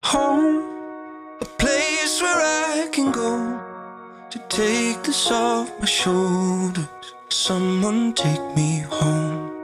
Home, a place where I can go to take this off my shoulders. Someone take me home.